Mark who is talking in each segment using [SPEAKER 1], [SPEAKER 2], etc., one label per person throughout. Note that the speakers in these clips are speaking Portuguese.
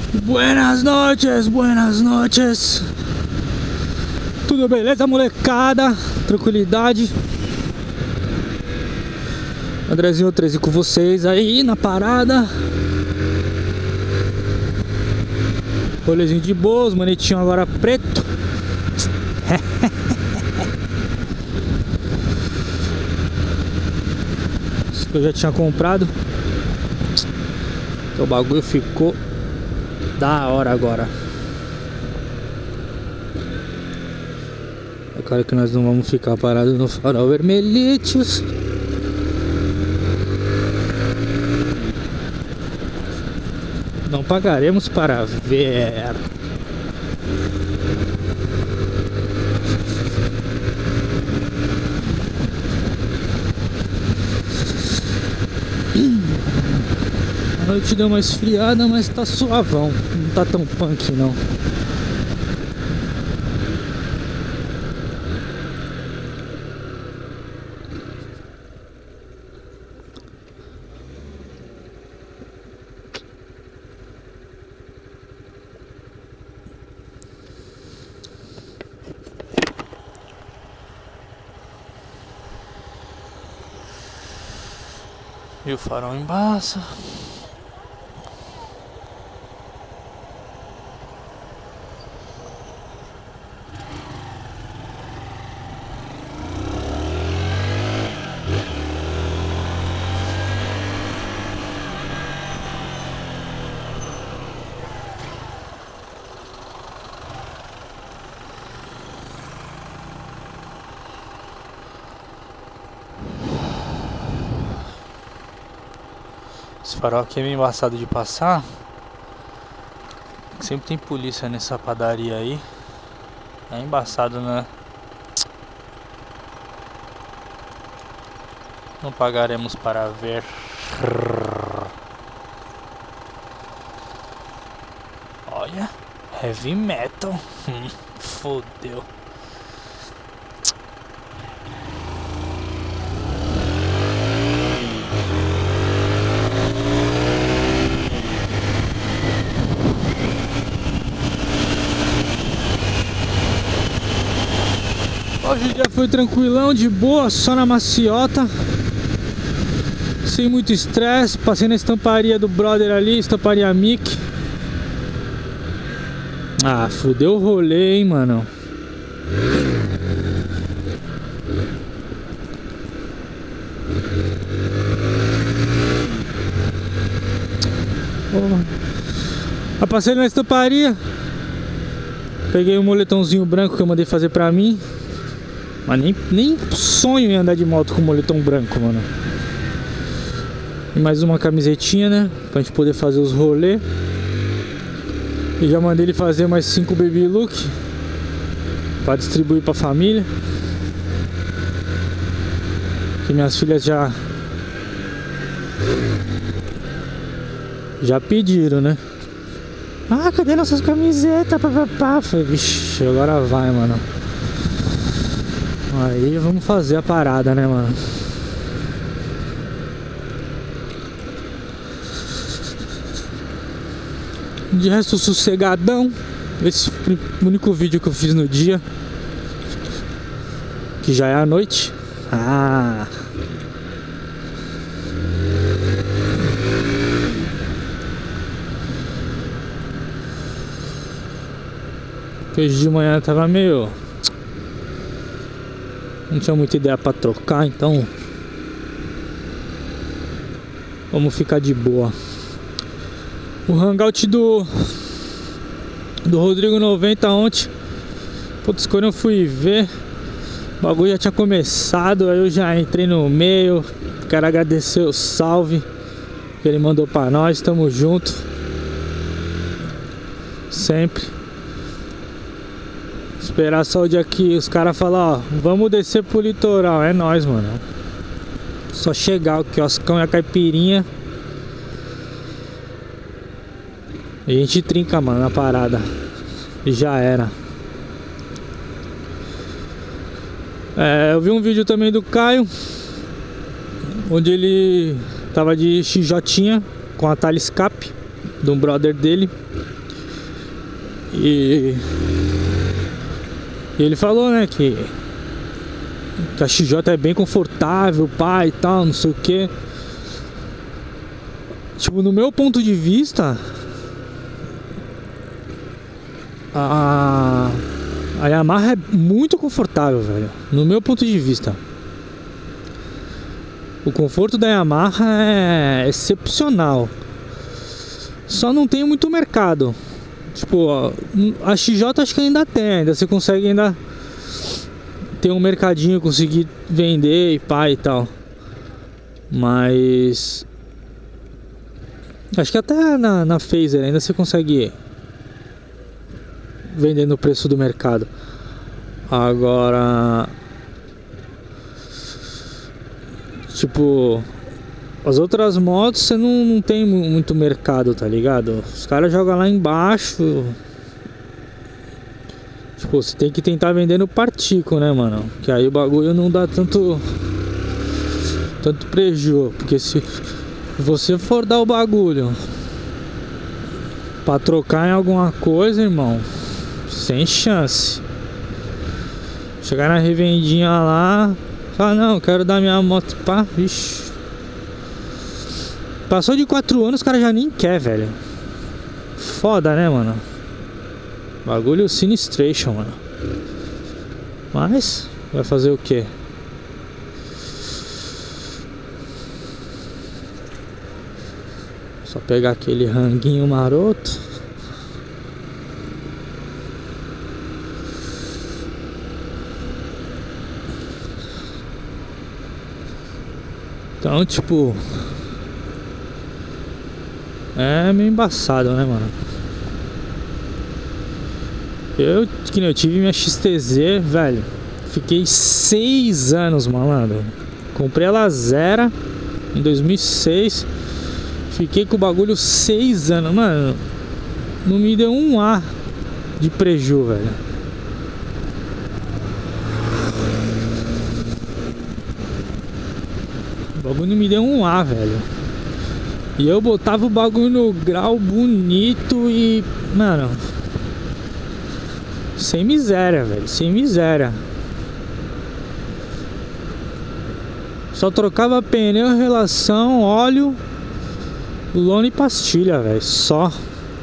[SPEAKER 1] Buenas noches, buenas noches. Tudo beleza, molecada? Tranquilidade. Andrezinho 13 com vocês aí na parada. Rolezinho de boas, manetinho agora preto. Isso que eu já tinha comprado. Então o bagulho ficou da hora agora. É claro que nós não vamos ficar parados no farol vermelhitos. Não pagaremos para ver. A noite deu uma esfriada, mas tá suavão. Não tá tão punk não. E o farol embaça. Esse farol aqui é meio embaçado de passar. Sempre tem polícia nessa padaria aí. É embaçado, né? Não pagaremos para ver. Olha, heavy metal. Fodeu. Hoje o dia foi tranquilão, de boa, só na maciota. Sem muito estresse. Passei na estamparia do brother ali, estamparia Mickey. Ah, fudeu o rolê, hein, mano. Eu passei na estamparia. Peguei um moletãozinho branco que eu mandei fazer pra mim. Mas nem sonho em andar de moto com moletom branco, mano. E mais uma camisetinha, né? Pra gente poder fazer os rolês. E já mandei ele fazer mais 5 baby look pra distribuir pra família. Que minhas filhas já pediram, né? Ah, cadê nossas camisetas? Papapá. Falei, vixe, agora vai, mano. Aí vamos fazer a parada, né, mano? De resto, sossegadão. Esse foi o único vídeo que eu fiz no dia. Que já é a noite. Ah! Hoje de manhã tava meio... Não tinha muita ideia pra trocar, então vamos ficar de boa. O hangout do Rodrigo 90 ontem, putz, quando eu fui ver, o bagulho já tinha começado. Aí eu já entrei no meio. Quero agradecer o salve que ele mandou pra nós. Tamo junto sempre. Esperar só o dia que os caras falam, ó, vamos descer pro litoral. É nóis, mano. Só chegar o quioscão e a caipirinha e a gente trinca, mano, na parada. E já era. Eu vi um vídeo também do Caio, onde ele tava de XJ com a Thalys Cap, de um brother dele. E ele falou, né, que a XJ é bem confortável, pá, e tal, não sei o que. Tipo, no meu ponto de vista, a Yamaha é muito confortável, velho. No meu ponto de vista, o conforto da Yamaha é excepcional. Só não tem muito mercado. Tipo, a XJ acho que ainda tem, ainda você consegue ainda ter um mercadinho, conseguir vender e pá e tal. Mas acho que até na Phaser ainda você consegue vender no preço do mercado. Agora, tipo, as outras motos você não tem muito mercado, tá ligado? Os caras jogam lá embaixo. Tipo, você tem que tentar vender no partico, né, mano? Que aí o bagulho não dá tanto prejuízo. Porque se você for dar o bagulho pra trocar em alguma coisa, irmão, sem chance. Chegar na revendinha lá, falar, não, quero dar minha moto, pá, vixi. Passou de 4 anos, os caras já nem quer, velho. Foda, né, mano? Bagulho sinistration, mano. Mas, vai fazer o quê? Só pegar aquele ranguinho maroto. Então, tipo, é meio embaçado, né, mano? Que nem eu tive minha XTZ, velho. Fiquei 6 anos, malandro. Comprei ela zero em 2006. Fiquei com o bagulho 6 anos, mano. Não me deu um A de preju, velho. O bagulho não me deu um A, velho. E eu botava o bagulho no grau bonito e, mano, sem miséria, velho. Sem miséria. Só trocava pneu, relação, óleo, lona e pastilha, velho. Só.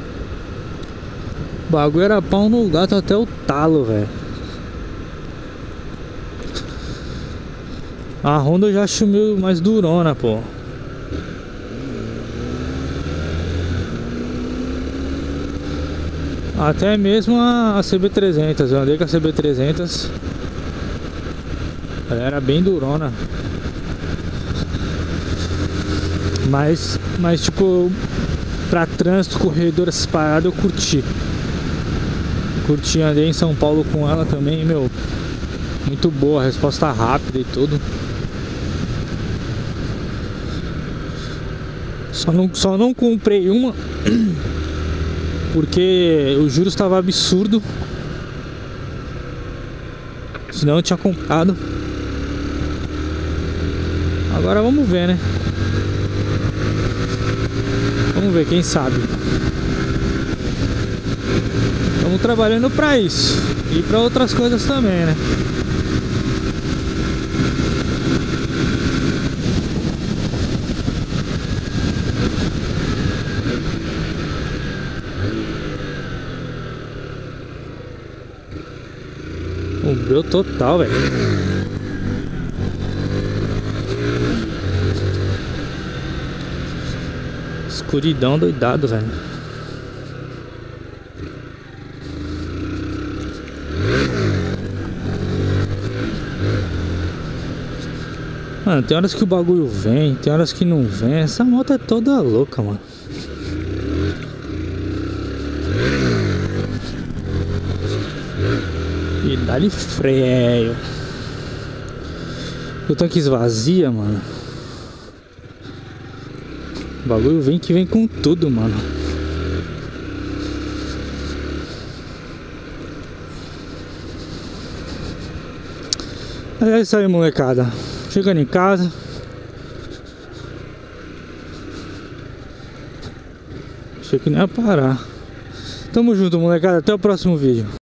[SPEAKER 1] O bagulho era pau no gato até o talo, velho. A Honda eu já acho meio mais durona, pô. Até mesmo a CB300. Eu andei com a CB300. Ela era bem durona. Mas tipo, pra trânsito, corredor, essas paradas eu curti. Andei em São Paulo com ela também, meu. Muito boa, resposta rápida e tudo. Só não comprei uma porque o juros estava absurdo. Senão eu tinha comprado. Agora vamos ver, né? Vamos ver, quem sabe. Estamos trabalhando pra isso. E pra outras coisas também, né? Umbreu total, velho. Escuridão doidado, velho. Mano, tem horas que o bagulho vem, tem horas que não vem. Essa moto é toda louca, mano. E dá-lhe freio. O tanque esvazia, mano. O bagulho vem que vem com tudo, mano. É isso aí, molecada. Chegando em casa. Achei que não ia parar. Tamo junto, molecada. Até o próximo vídeo.